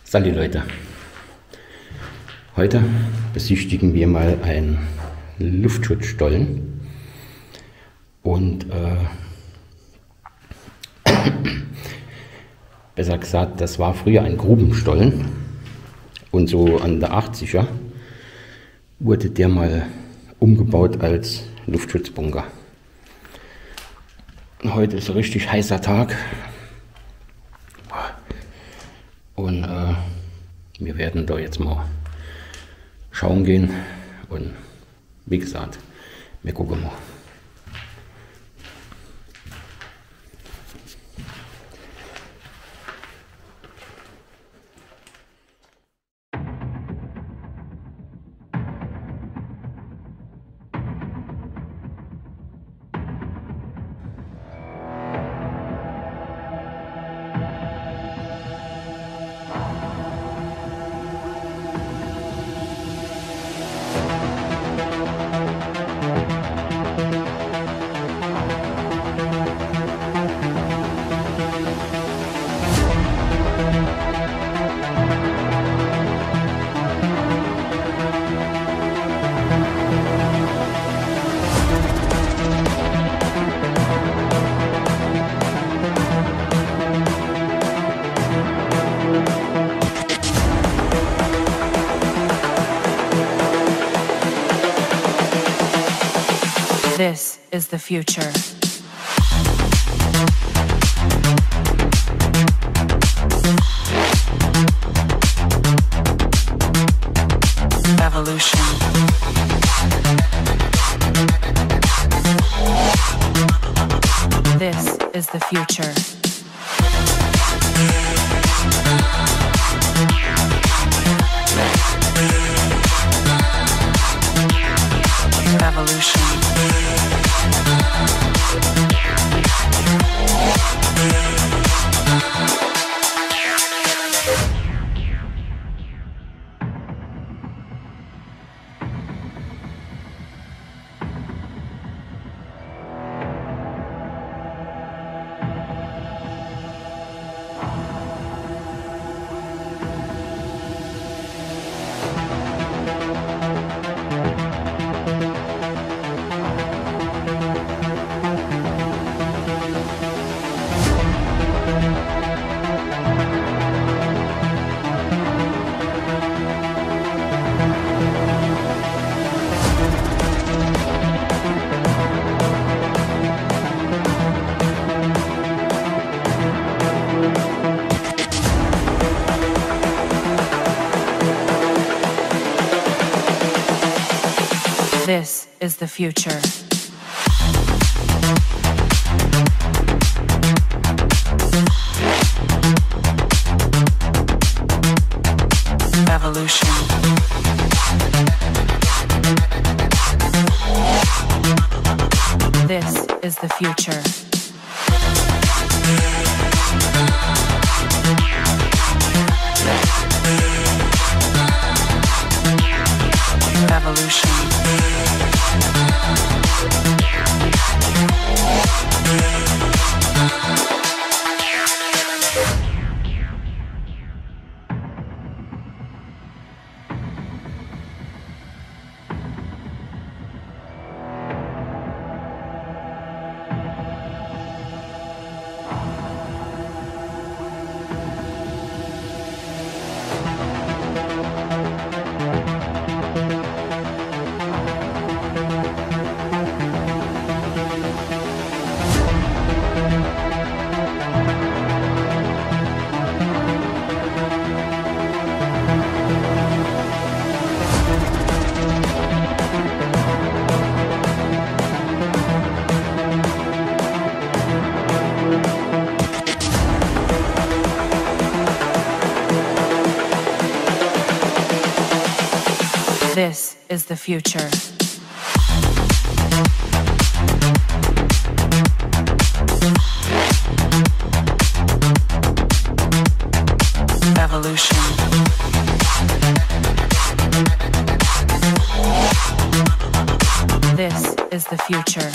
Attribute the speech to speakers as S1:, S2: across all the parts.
S1: Salli Leute, heute besichtigen wir mal einen Luftschutzstollen und besser gesagt, das war früher ein Grubenstollen und so an der 80er wurde der mal umgebaut als Luftschutzbunker. Heute ist ein richtig heißer Tag. Und wir werden da jetzt mal schauen gehen und wie gesagt, wir gucken mal.
S2: This is the future. Evolution. This is the future. Evolution. This is the future. Evolution. This is the future. Evolution. This is the future. Evolution. This is the future.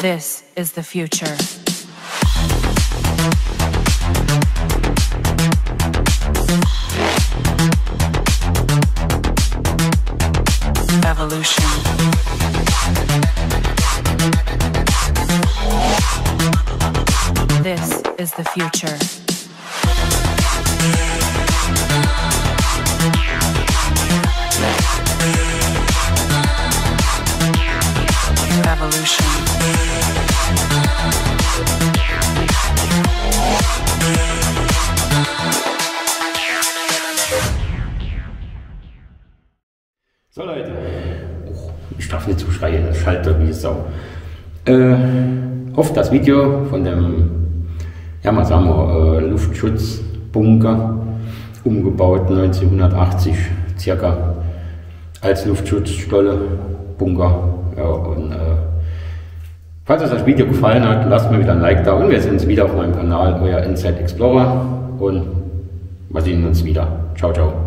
S2: This is the future. Evolution. This is the future. Evolution.
S1: So Leute, ich darf nicht so schreien, das schaltet wie Sau. Auf das Video von dem, ja mal sagen wir, Luftschutzbunker, umgebaut 1980 circa als Luftschutzstollen Bunker. Ja, und falls euch das Video gefallen hat, lasst mir wieder ein Like da und wir sehen uns wieder auf meinem Kanal, euer Endzeit Explorer, und wir sehen uns wieder. Ciao, ciao.